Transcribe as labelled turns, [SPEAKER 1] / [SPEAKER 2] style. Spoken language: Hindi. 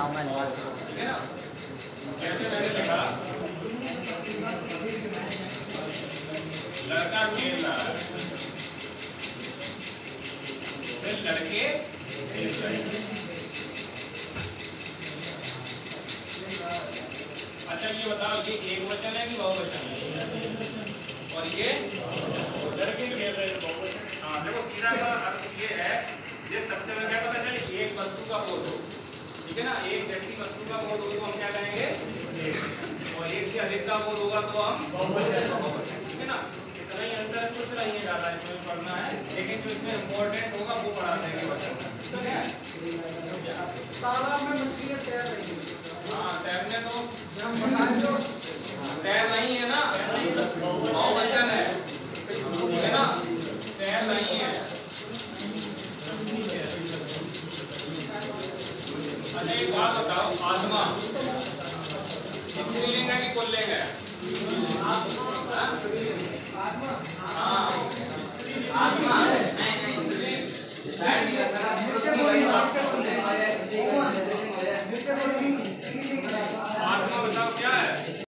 [SPEAKER 1] ठीक है ना। जैसे मैंने लिखा लड़का खेल रहा है, फिर लड़के खेल रहे हैं। अच्छा ये बताओ, ये एक वचन है कि बहुवचन है? और ये लड़के खेल रहे हैं, बहुवचन। हाँ देखो, सीधा सा अर्थ ये है, ये सबसे पहले क्या पता चले, एक वस्तु का बोध हो, ठीक है ना, एक व्यक्ति वस्तु का बोध हो तो हम क्या कहेंगे एक, और एक से अधिक का बोध होगा तो हम बहुवचन, ठीक है ना। इतना ही अंतर, कुछ नहीं है ज्यादा इसमें पढ़ना है, लेकिन जो इसमें इम्पोर्टेंट होगा वो पढ़ा देंगे वचन।
[SPEAKER 2] तालाब में मछलियां तैर रही हैं।
[SPEAKER 1] हाँ तैरने तो
[SPEAKER 2] जो
[SPEAKER 1] तैर नहीं है ना, बहुवचन है, ठीक है ना, तैर नहीं है। अच्छा एक बात बताओ, आत्मा स्त्रीलिंग है कि पुल्लिंग है? हाँ